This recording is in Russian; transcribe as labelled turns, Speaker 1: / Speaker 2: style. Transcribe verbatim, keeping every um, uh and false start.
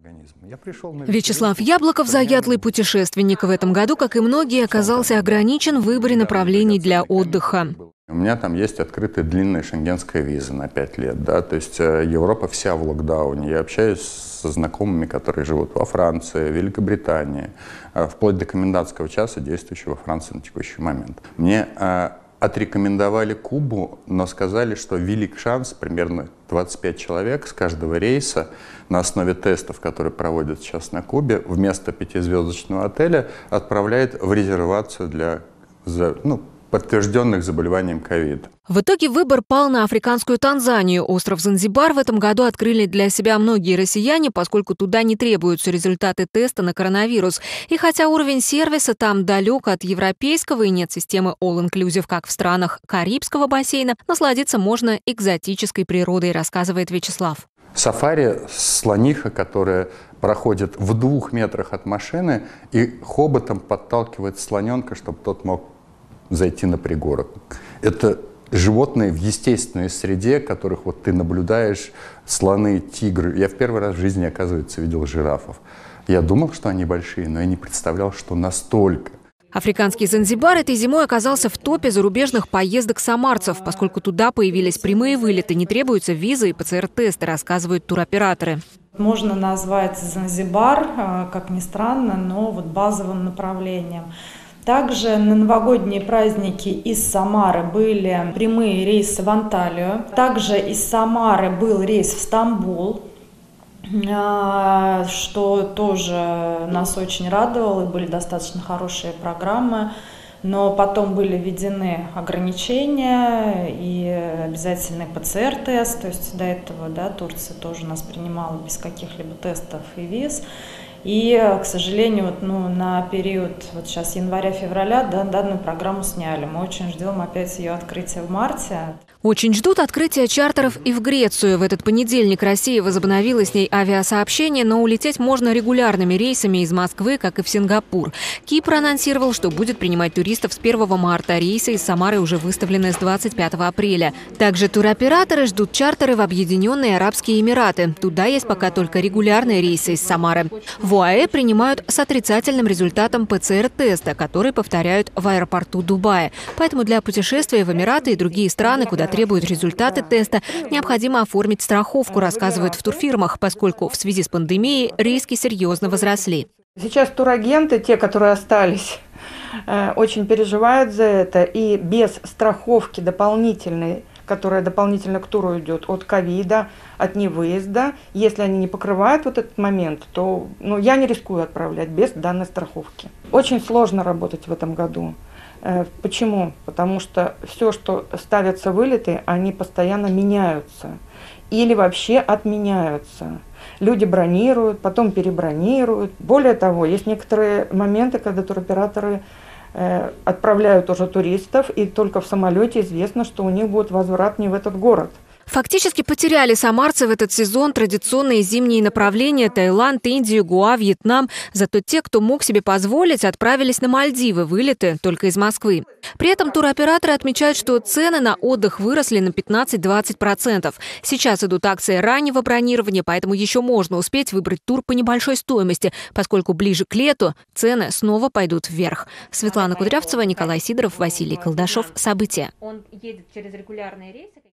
Speaker 1: Я пришел на
Speaker 2: Вячеслав Яблоков, заядлый путешественник, в этом году, как и многие, оказался ограничен в выборе направлений для отдыха.
Speaker 1: У меня там есть открытая длинная шенгенская виза на пять лет, да, то есть Европа вся в локдауне. Я общаюсь со знакомыми, которые живут во Франции, Великобритании, вплоть до комендантского часа, действующего во Франции на текущий момент. Мне а, отрекомендовали Кубу, но сказали, что велик шанс, примерно двадцать пять человек с каждого рейса на основе тестов, которые проводят сейчас на Кубе, вместо пятизвездочного отеля отправляет в резервацию для, ну, подтвержденных заболеванием ковид.
Speaker 2: В итоге выбор пал на африканскую Танзанию. Остров Занзибар в этом году открыли для себя многие россияне, поскольку туда не требуются результаты теста на коронавирус. И хотя уровень сервиса там далек от европейского и нет системы all-inclusive, как в странах Карибского бассейна, насладиться можно экзотической природой, рассказывает Вячеслав.
Speaker 1: Сафари слониха, которая проходит в двух метрах от машины и хоботом подталкивает слоненка, чтобы тот мог зайти на пригорок. Это животные в естественной среде, которых вот ты наблюдаешь, слоны, тигры. Я в первый раз в жизни, оказывается, видел жирафов. Я думал, что они большие, но я не представлял, что настолько.
Speaker 2: Африканский Занзибар этой зимой оказался в топе зарубежных поездок самарцев, поскольку туда появились прямые вылеты, не требуются визы и ПЦР-тесты, рассказывают туроператоры.
Speaker 3: Можно назвать Занзибар, как ни странно, но вот базовым направлением. Также на новогодние праздники из Самары были прямые рейсы в Анталию. Также из Самары был рейс в Стамбул, что тоже нас очень радовало. Были достаточно хорошие программы, но потом были введены ограничения и обязательный ПЦР-тест. То есть до этого, да, Турция тоже нас принимала без каких-либо тестов и виз. И, к сожалению, вот, ну, на период вот сейчас января-февраля, да, данную программу сняли. Мы очень ждем опять ее открытия в марте.
Speaker 2: Очень ждут открытия чартеров и в Грецию. В этот понедельник Россия возобновила с ней авиасообщение, но улететь можно регулярными рейсами из Москвы, как и в Сингапур. Кипр анонсировал, что будет принимать туристов с первого марта. Рейсы из Самары уже выставлены с двадцать пятого апреля. Также туроператоры ждут чартеры в Объединенные Арабские Эмираты. Туда есть пока только регулярные рейсы из Самары. В ОАЭ принимают с отрицательным результатом ПЦР-теста, который повторяют в аэропорту Дубая. Поэтому для путешествия в Эмираты и другие страны, куда требуют результаты теста, необходимо оформить страховку, рассказывают в турфирмах, поскольку в связи с пандемией риски серьезно возросли.
Speaker 4: Сейчас турагенты, те, которые остались, очень переживают за это. И без страховки дополнительной, которая дополнительно к туру идет от ковида, от невыезда, если они не покрывают вот этот момент, то ну, я не рискую отправлять без данной страховки. Очень сложно работать в этом году. Почему? Потому что все, что ставятся вылеты, они постоянно меняются или вообще отменяются. Люди бронируют, потом перебронируют. Более того, есть некоторые моменты, когда туроператоры э, отправляют уже туристов, и только в самолете известно, что у них будет возврат не в этот город.
Speaker 2: Фактически потеряли самарцы в этот сезон традиционные зимние направления – Таиланд, Индию, Гоа, Вьетнам. Зато те, кто мог себе позволить, отправились на Мальдивы, вылеты только из Москвы. При этом туроператоры отмечают, что цены на отдых выросли на пятнадцать-двадцать процентов. Сейчас идут акции раннего бронирования, поэтому еще можно успеть выбрать тур по небольшой стоимости, поскольку ближе к лету цены снова пойдут вверх. Светлана Кудрявцева, Николай Сидоров, Василий Колдашов. События.